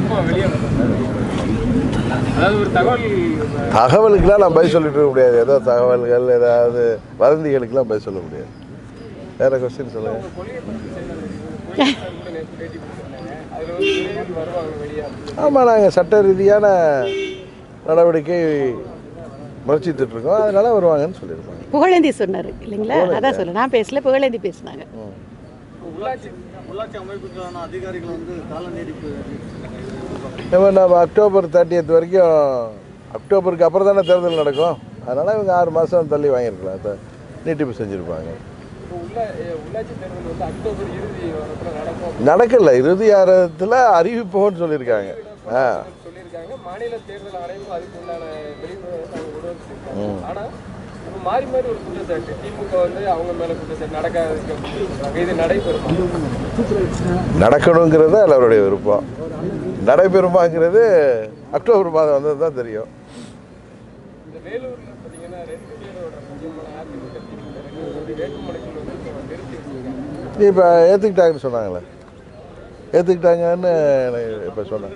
தகவலுக்கெல்லாம் நான் பதில் சொல்லிட்டு இருக்க முடியாது. ஏதோ தகவல்கள் ஏதாவது வதந்திகளுக்கெல்லாம் பதில் சொல்ல முடியாது. வேற கொஸ்டின் சொல்லுங்க. ஆமாம், நாங்கள் சட்ட ரீதியான நடவடிக்கை முயற்சிட்டு இருக்கோம். அதனால வருவாங்கன்னு சொல்லியிருக்காங்க. புகழேந்தி சொன்னார் இல்லைங்களா? அதான் சொல்ல நான் பேசல, புகழேந்தி பேசினாங்க. உள்ளாட்சி அமைப்புக்கான அதிகாரிகள் வந்து கால நீடிப்பு நம்ம அக்டோபர் 30 வரைக்கும், அக்டோபருக்கு அப்புறம் தானே தேர்தல் நடக்கும். அதனால் இவங்க 6 மாதம் தள்ளி வாங்கியிருக்கலாம், நீட்டிப்பு செஞ்சுருப்பாங்க. நடக்கல, இறுதி வாரத்தில் அறிவிப்போன்னு சொல்லியிருக்காங்க. மாநில தேர்தல் ஆணையம் அதுக்குண்டான மாறி மாறி ஒரு குற்றச்சாட்டு திமுக வந்து அவங்க மேல குற்றச்சாட்டு நடக்காது. இது நடைபெறும், நடக்கணுங்கிறது அதில் அவருடைய விருப்பம். நடைபெறுமாங்கிறது அக்டோபர் மாதம் வந்தது தான் தெரியும். இந்த வேலூர்ல பார்த்தீங்கன்னா 2 பேரோட முக்கியமான அதிமுக வேட்புமனுக்கள் வந்து நிறுத்தி இப்போ ஏற்றுக்கிட்டாங்கன்னு சொன்னாங்களே, ஏற்றுக்கிட்டாங்கன்னு இப்போ சொன்னாங்க.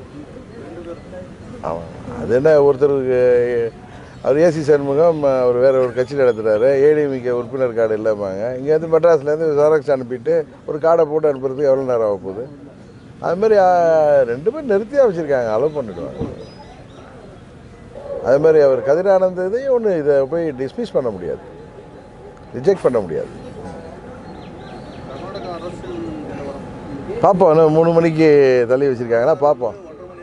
ஆமாம், அது என்ன ஒருத்தருக்கு அவர் ஏசி சண்முகம் அவர் வேறு ஒரு கட்சியில் நடத்துகிறாரு. ஏடிஎம்கே உறுப்பினர் கார்டு இல்லாமாங்க. இங்கேருந்து மெட்ராஸ்லேருந்து ஜெராக்ஸ் அனுப்பிட்டு ஒரு கார்டை போட்டு அனுப்புறதுக்கு எவ்வளோ நேரம் ஆக போகுது? அதுமாதிரி 2 பேர் நிறுத்தியாக வச்சுருக்காங்க, அலோவ் பண்ணிவிடுவாங்க. அதுமாதிரி அவர் கதிரானந்த் இதையும் ஒன்று இதை போய் டிஸ்மிஸ் பண்ண முடியாது, ரிஜெக்ட் பண்ண முடியாது. பார்ப்போம், இன்னும் 3 மணிக்கு தள்ளி வச்சுருக்காங்களா, பார்ப்போம்.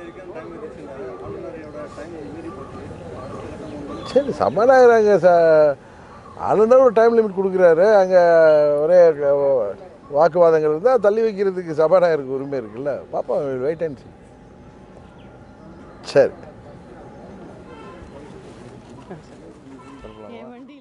சரி, சபாநாயகர் அங்கே ஆளுநர் ஒரு டைம் லிமிட் கொடுக்குறாரு. அங்கே ஒரே வாக்குவாதங்கள் இருந்தால் தள்ளி வைக்கிறதுக்கு சபாநாயகருக்கு உரிமை இருக்குல்ல. பார்ப்போம், வெயிட் அண்ட் சீ. சரி.